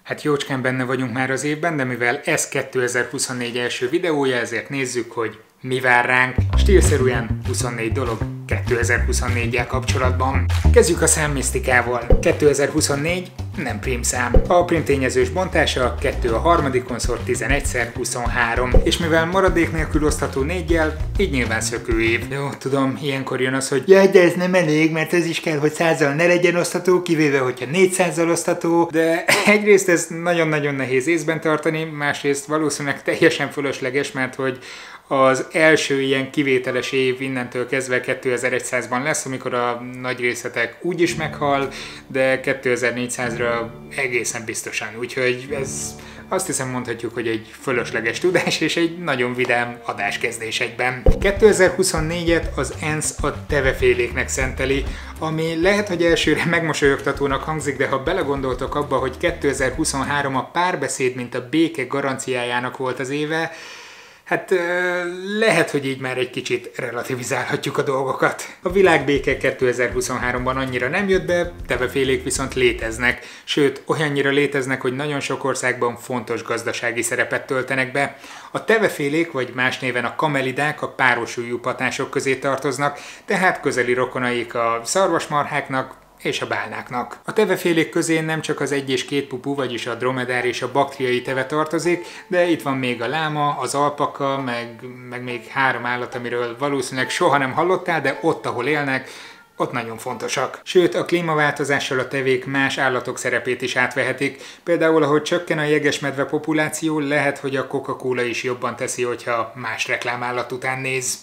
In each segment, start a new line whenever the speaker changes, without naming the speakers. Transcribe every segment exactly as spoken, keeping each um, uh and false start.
Hát jócskán benne vagyunk már az évben, de mivel ez kétezer-huszonnégy első videója, ezért nézzük, hogy mi vár ránk. Stílszerűen huszonnégy dolog kétezer-huszonnégyel kapcsolatban. Kezdjük a számmisztikával. kétezer-huszonnégy nem prímszám. A prímtényezős bontása kettő a harmadikon tizenegyszer huszonhárom, és mivel maradék nélkül osztható néggyel, így nyilván szökő év. Jó, tudom, ilyenkor jön az, hogy jaj, de ez nem elég, mert ez is kell, hogy százzal ne legyen osztható, kivéve, hogyha négyszázzal osztható, de egyrészt ez nagyon-nagyon nehéz észben tartani, másrészt valószínűleg teljesen fölösleges, mert hogy az első ilyen kivételes év innentől kezdve kétezer-százban lesz, amikor a nagy részletek úgyis meghal, de kétezer-négyszázra egészen biztosan. Úgyhogy ez azt hiszem mondhatjuk, hogy egy fölösleges tudás és egy nagyon vidám adáskezdés egyben. kétezer-huszonnégyet az ENSZ a teveféléknek szenteli, ami lehet, hogy elsőre megmosolyogtatónak hangzik, de ha belegondoltok abba, hogy kétezer-huszonhárom a párbeszéd, mint a béke garanciájának volt az éve, hát lehet, hogy így már egy kicsit relativizálhatjuk a dolgokat. A világbéke kétezer-huszonháromban annyira nem jött be, tevefélék viszont léteznek. Sőt, olyannyira léteznek, hogy nagyon sok országban fontos gazdasági szerepet töltenek be. A tevefélék, vagy más néven a kamelidák a párosúlyú patások közé tartoznak, tehát közeli rokonaik a szarvasmarháknak és a bálnáknak. A tevefélék közé nem csak az egy és két pupú, vagyis a dromedár és a baktriai teve tartozik, de itt van még a láma, az alpaka, meg, meg még három állat, amiről valószínűleg soha nem hallottál, de ott, ahol élnek, ott nagyon fontosak. Sőt, a klímaváltozással a tevék más állatok szerepét is átvehetik. Például, ahogy csökken a jegesmedve populáció, lehet, hogy a Coca-Cola is jobban teszi, hogyha más reklámállat után néz.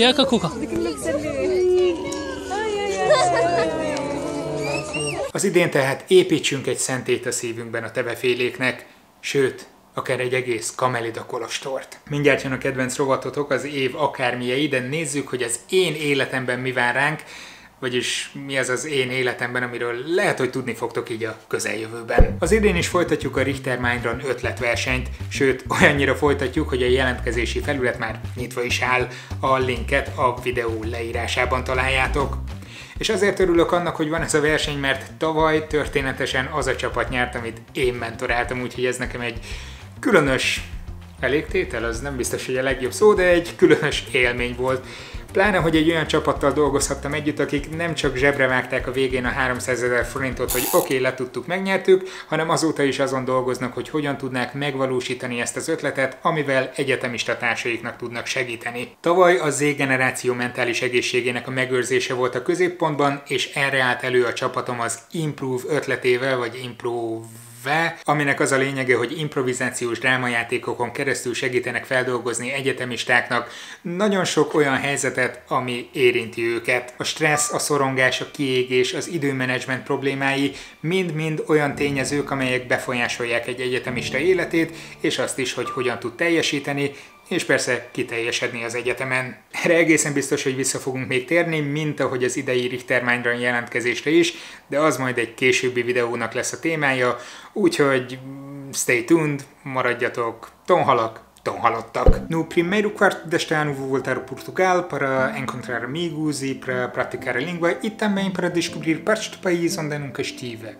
Az idén tehát építsünk egy szentét a szívünkben a teveféléknek, sőt, akár egy egész kamelida kolostort. Mindjárt jön a kedvenc rovatotok, az év akármilyei, de nézzük, hogy az én életemben mi vár ránk, vagyis mi az az én életemben, amiről lehet, hogy tudni fogtok így a közeljövőben. Az idén is folytatjuk a Richter Mindrun ötletversenyt, sőt, olyannyira folytatjuk, hogy a jelentkezési felület már nyitva is áll, a linket a videó leírásában találjátok. És azért örülök annak, hogy van ez a verseny, mert tavaly történetesen az a csapat nyert, amit én mentoráltam, úgyhogy ez nekem egy különös elégtétel, az nem biztos, hogy a legjobb szó, de egy különös élmény volt. Pláne, hogy egy olyan csapattal dolgozhattam együtt, akik nem csak zsebre vágták a végén a háromszázezer forintot, hogy oké, okay, letudtuk, megnyertük, hanem azóta is azon dolgoznak, hogy hogyan tudnák megvalósítani ezt az ötletet, amivel egyetemista társaiknak tudnak segíteni. Tavaly a Z-generáció mentális egészségének a megőrzése volt a középpontban, és erre állt elő a csapatom az Improve ötletével, vagy Improve aminek az a lényege, hogy improvizációs drámajátékokon keresztül segítenek feldolgozni egyetemistáknak nagyon sok olyan helyzetet, ami érinti őket. A stressz, a szorongás, a kiégés, az időmenedzsment problémái mind-mind olyan tényezők, amelyek befolyásolják egy egyetemista életét, és azt is, hogy hogyan tud teljesíteni, és persze kiteljesedni az egyetemen. Erre egészen biztos, hogy vissza fogunk még térni, mint ahogy az idei Richter Mindrun jelentkezésre is, de az majd egy későbbi videónak lesz a témája, úgyhogy stay tuned, maradjatok tonhalak, tonhalottak. No primeiro quarto deste ano vou voltar ao Portugal para encontrar amigos e para praticar a língua e também para descobrir partes do país onde nunca estive.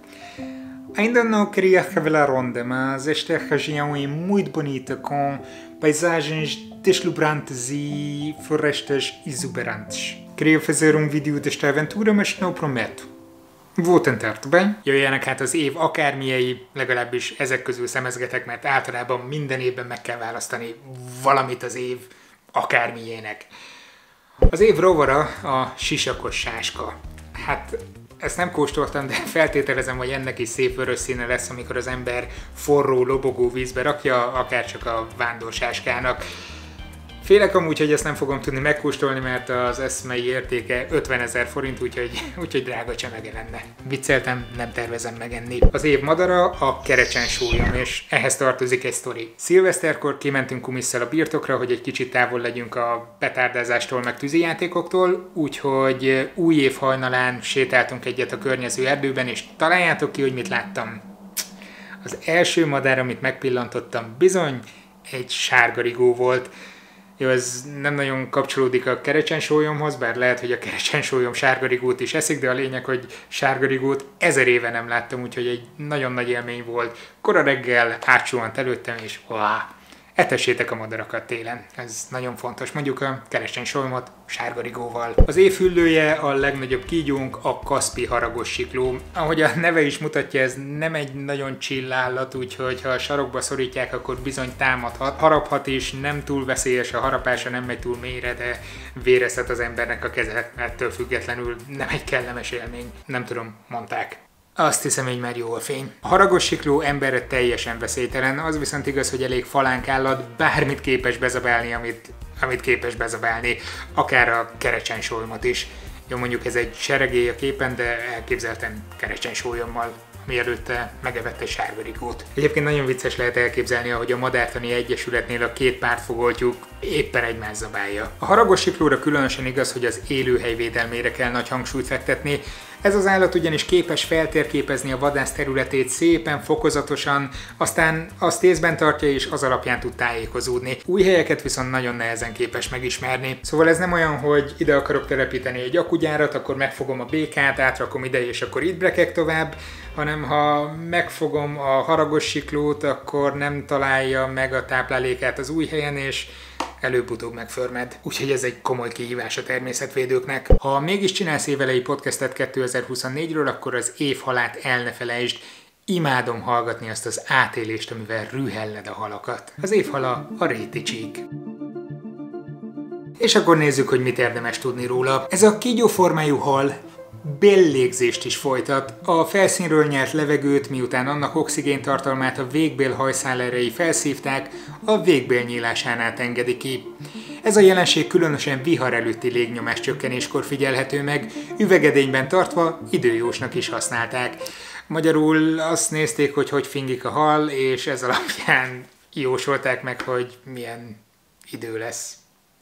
Ainda não queria revelar onde, mas esta região é muito bonita, com paisagens deslumbrantes e florestas exuberantes. Queria fazer um vídeo desta aventura, mas não prometo. Vou tentar, tudo bem? Jöjjenek hát az év akármilyei, legalábbis ezek közül szemezgetek, mert általában minden évben meg kell választani valamit az év akármilyének. Az év rovara a sisakos sáska. Hát ezt nem kóstoltam, de feltételezem, hogy ennek is szép vörös színe lesz, amikor az ember forró, lobogó vízbe rakja, akár csak a vándorσáskának. Félek amúgy, hogy ezt nem fogom tudni megkóstolni, mert az eszmei értéke ötvenezer forint, úgyhogy, úgyhogy drága csemege lenne. Vicceltem, nem tervezem megenni. Az év madara a kerecsensólyom, és ehhez tartozik egy sztori. Szilveszterkor kimentünk Kumisszel a birtokra, hogy egy kicsit távol legyünk a petárdázástól, meg tűzijátékoktól, úgyhogy új év hajnalán sétáltunk egyet a környező erdőben, és találjátok ki, hogy mit láttam. Az első madár, amit megpillantottam, bizony egy sárgarigó volt. Jó, ez nem nagyon kapcsolódik a kerecsensólyomhoz, bár lehet, hogy a kerecsensólyom sárgarigót is eszik, de a lényeg, hogy sárgarigót ezer éve nem láttam, úgyhogy egy nagyon nagy élmény volt. Kora reggel átsuhant előttem, és wow, etessétek a madarakat télen. Ez nagyon fontos. Mondjuk a kerecsensólymot sárgarigóval. Az év hüllője, a legnagyobb kígyónk, a kaszpi haragos sikló. Ahogy a neve is mutatja, ez nem egy nagyon chill állat, úgyhogy ha a sarokba szorítják, akkor bizony támadhat. Haraphat is, nem túl veszélyes, a harapása nem megy túl mélyre, de vérezhet az embernek a keze, ettől függetlenül nem egy kellemes élmény. Nem tudom, mondták. Azt hiszem, így már jó a fény. A haragos sikló emberre teljesen veszélytelen, az viszont igaz, hogy elég falánk állat, bármit képes bezabálni, amit, amit képes bezabálni, akár a kerecsensólymot is. Jó, mondjuk ez egy seregély a képen, de elképzeltem kerecsensólyommal, mielőtt megevett egy sárgarigót. Egyébként nagyon vicces lehet elképzelni, ahogy a Madártani Egyesületnél a két pártfogoltjuk éppen egymást zabálja. A haragos siklóra különösen igaz, hogy az élőhely védelmére kell nagy hangsúlyt fektetni. Ez az állat ugyanis képes feltérképezni a vadász területét szépen, fokozatosan, aztán azt észben tartja és az alapján tud tájékozódni. Új helyeket viszont nagyon nehezen képes megismerni. Szóval ez nem olyan, hogy ide akarok telepíteni egy akugyárat, akkor megfogom a békát, átrakom ide és akkor itt brekek tovább, hanem ha megfogom a haragos siklót, akkor nem találja meg a táplálékát az új helyen, és előbb-utóbb megförmed. Úgyhogy ez egy komoly kihívás a természetvédőknek. Ha mégis csinálsz évelei podcastet kétezer-huszonnégyről, akkor az évhalát el ne felejtsd. Imádom hallgatni azt az átélést, amivel rühelled a halakat. Az évhala a réticsík. És akkor nézzük, hogy mit érdemes tudni róla. Ez a kígyóformájú hal bellégzést is folytat. A felszínről nyert levegőt, miután annak oxigéntartalmát a végbél hajszálerei felszívták, a végbél nyílásán át engedi ki. Ez a jelenség különösen vihar előtti légnyomás csökkenéskor figyelhető meg, üvegedényben tartva időjósnak is használták. Magyarul azt nézték, hogy hogy fingik a hal, és ez alapján jósolták meg, hogy milyen idő lesz.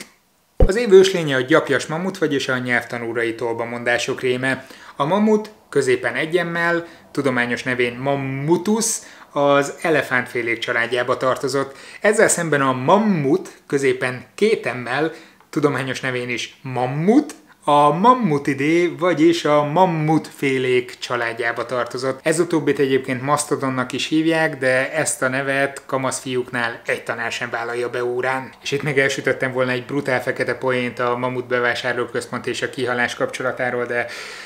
Az év őslénye a gyapjas mamut, vagyis a nyelvtanúrai tolbamondások réme. A mamut középen egyemmel, tudományos nevén Mammutus, az elefántfélék családjába tartozott. Ezzel szemben a mammut középen kétemmel, tudományos nevén is mammut, a mammutidé, vagyis a mammutfélék családjába tartozott. Ez utóbbit egyébként masztodonnak is hívják, de ezt a nevet kamaszfiúknál egy tanár sem vállalja be órán. És itt még elsütöttem volna egy brutál fekete poént a Mamut bevásárlóközpont és a kihalás kapcsolatáról, de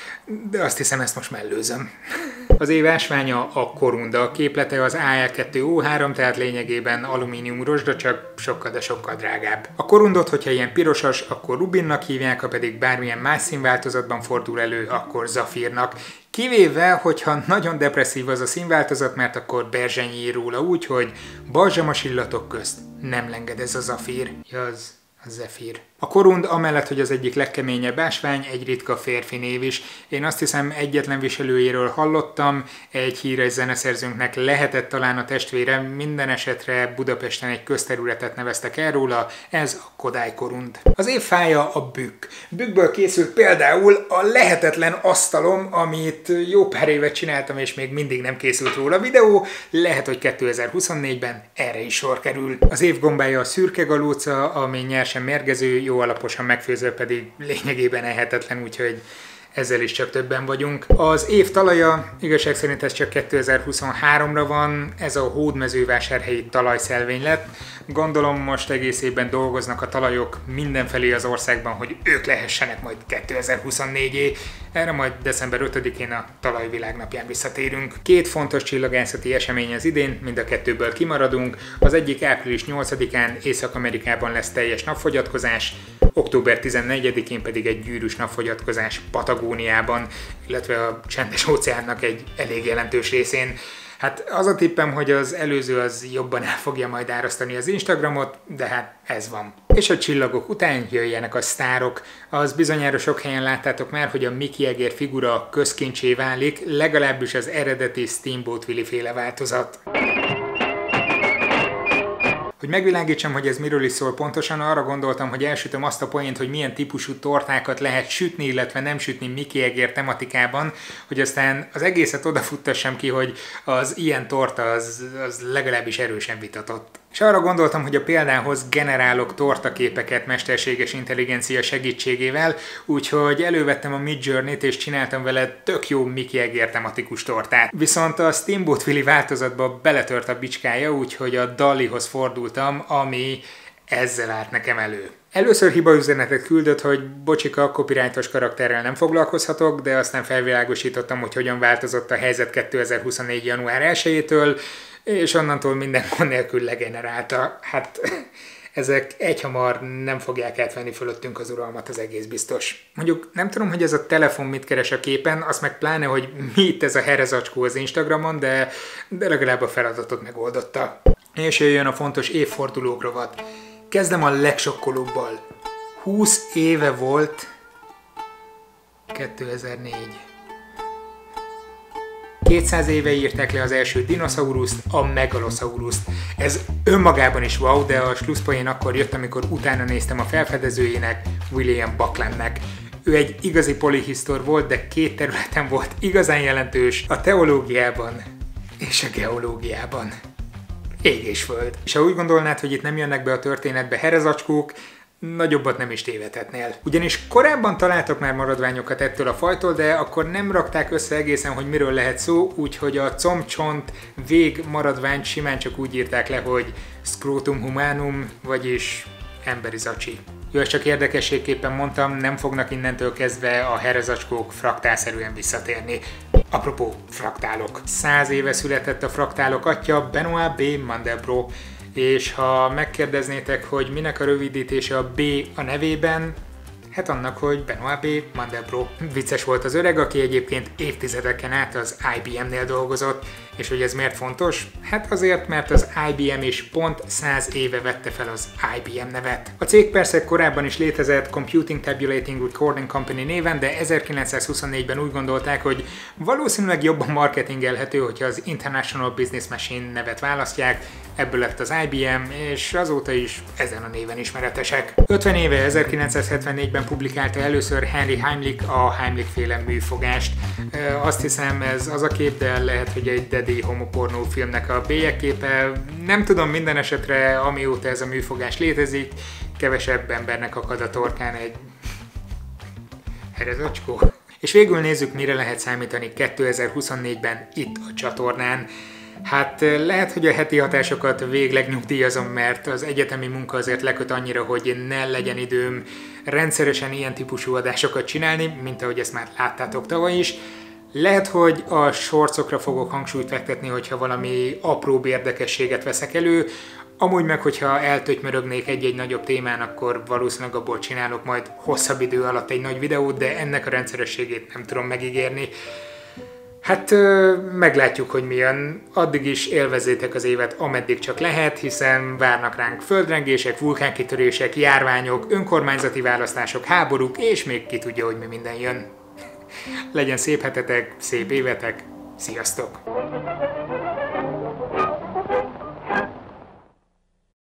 de azt hiszem, ezt most mellőzöm. Az év ásványa a korunda, a képlete az á el kettő ó három, tehát lényegében alumínium rozsda, csak sokkal, de sokkal drágább. A korundot, hogyha ilyen pirosas, akkor rubinnak hívják, ha pedig bármilyen más színváltozatban fordul elő, akkor zafírnak. Kivéve, hogyha nagyon depresszív az a színváltozat, mert akkor Berzsenyi ír róla úgy, hogy balzsamos illatok közt nem lengedez a zafír. Jaz. A zefír. A korund amellett, hogy az egyik legkeményebb ásvány, egy ritka férfi név is. Én azt hiszem, egyetlen viselőjéről hallottam, egy híres zeneszerzőnknek lehetett talán a testvére, minden esetre Budapesten egy közterületet neveztek el róla, ez a Kodály korund. Az év fája a bükk. Bükkből készült például a lehetetlen asztalom, amit jó pár évet csináltam, és még mindig nem készült róla videó, lehet, hogy kétezer-huszonnégyben erre is sor kerül. Az év gombája a szürke galóca, ami nyersen mérgező, jó alaposan megfőzve pedig lényegében ehetetlen, úgyhogy ezzel is csak többen vagyunk. Az év talaja, igazság szerint ez csak kétezer-huszonháromra van, ez a hódmezővásárhelyi talajszelvény lett. Gondolom most egész évben dolgoznak a talajok mindenfelé az országban, hogy ők lehessenek majd kétezer-huszonnégyé. Erre majd december ötödikén a talajvilágnapján visszatérünk. Két fontos csillagászati esemény az idén, mind a kettőből kimaradunk. Az egyik április nyolcadikán Észak-Amerikában lesz teljes napfogyatkozás, október tizennegyedikén pedig egy gyűrűs napfogyatkozás Patagóniában, illetve a Csendes-óceánnak egy elég jelentős részén. Hát az a tippem, hogy az előző az jobban el fogja majd árasztani az Instagramot, de hát ez van. És a csillagok után jöjjenek a sztárok. Az bizonyára sok helyen láttátok már, hogy a Mickey Egér figura közkincsé válik, legalábbis az eredeti Steamboat Willie féle változat. Hogy megvilágítsam, hogy ez miről is szól pontosan, arra gondoltam, hogy elsütöm azt a poént, hogy milyen típusú tortákat lehet sütni, illetve nem sütni Mickey Egér tematikában, hogy aztán az egészet odafuttassam ki, hogy az ilyen torta az, az legalábbis erősen vitatott. És arra gondoltam, hogy a példához generálok tortaképeket mesterséges intelligencia segítségével, úgyhogy elővettem a Midjourney-t és csináltam vele tök jó Mickey egér tematikus tortát. Viszont a Steamboat Willie változatba beletört a bicskája, úgyhogy a DALL-E-hoz fordultam, ami ezzel állt nekem elő. Először hibaüzenetet küldött, hogy bocsika, copyrightos karakterrel nem foglalkozhatok, de aztán felvilágosítottam, hogy hogyan változott a helyzet kétezer-huszonnégy. január elsejétől, és onnantól minden gond nélkül legenerálta. Hát ezek egyhamar nem fogják átvenni fölöttünk az uralmat, az egész biztos. Mondjuk nem tudom, hogy ez a telefon mit keres a képen, azt meg pláne, hogy mi itt ez a herezacskó az Instagramon, de, de legalább a feladatot megoldotta. És jöjjön a fontos évfordulók rovat. Kezdem a legsokkolóbbal. húsz éve volt kétezer-négy. kétszáz éve írták le az első dinoszauruszt, a megalosauruszt. Ez önmagában is wow, de a slusszpoén akkor jött, amikor utána néztem a felfedezőjének, William Bucklandnek. Ő egy igazi polihisztor volt, de két területen volt igazán jelentős, a teológiában és a geológiában. Ég és föld. És ha úgy gondolnád, hogy itt nem jönnek be a történetbe herezacskók, nagyobbat nem is tévedhetnél. Ugyanis korábban találtak már maradványokat ettől a fajtól, de akkor nem rakták össze egészen, hogy miről lehet szó, úgyhogy a combcsont vég maradványt simán csak úgy írták le, hogy scrotum humanum, vagyis emberi zacsi. Jó, ezt csak érdekességképpen mondtam, nem fognak innentől kezdve a herezacskók fraktálszerűen visszatérni. Apropó fraktálok. Száz éve született a fraktálok atya, Benoit B. Mandelbrot, és ha megkérdeznétek, hogy minek a rövidítése a B a nevében, hát annak, hogy Benoit B. Mandelbrot. Vicces volt az öreg, aki egyébként évtizedeken át az I B M-nél dolgozott, és hogy ez miért fontos? Hát azért, mert az I B M is pont száz éve vette fel az I B M nevet. A cég persze korábban is létezett Computing Tabulating Recording Company néven, de ezerkilencszázhuszonnégyben úgy gondolták, hogy valószínűleg jobban marketingelhető, hogyha az International Business Machine nevet választják, ebből lett az I B M, és azóta is ezen a néven ismeretesek. ötven éve ezerkilencszázhetvennégyben publikálta először Henry Heimlich a Heimlich-féle műfogást. Azt hiszem ez az a kép, de lehet, hogy egy dedi homopornó filmnek a bélyegképe. Nem tudom, minden esetre amióta ez a műfogás létezik, kevesebb embernek akad a torkán egy herezacskó. És végül nézzük, mire lehet számítani kétezer-huszonnégyben itt a csatornán. Hát lehet, hogy a heti hatásokat végleg nyugdíjazom, mert az egyetemi munka azért leköt annyira, hogy ne legyen időm rendszeresen ilyen típusú adásokat csinálni, mint ahogy ezt már láttátok tavaly is. Lehet, hogy a shortsokra fogok hangsúlyt fektetni, hogyha valami apróbb érdekességet veszek elő, amúgy meg, hogyha eltötymörögnék egy-egy nagyobb témán, akkor valószínűleg abból csinálok majd hosszabb idő alatt egy nagy videót, de ennek a rendszerességét nem tudom megígérni. Hát meglátjuk, hogy milyen. Addig is élvezzétek az évet, ameddig csak lehet, hiszen várnak ránk földrengések, vulkánkitörések, járványok, önkormányzati választások, háborúk, és még ki tudja, hogy mi minden jön. Legyen szép hetetek, szép évetek, sziasztok!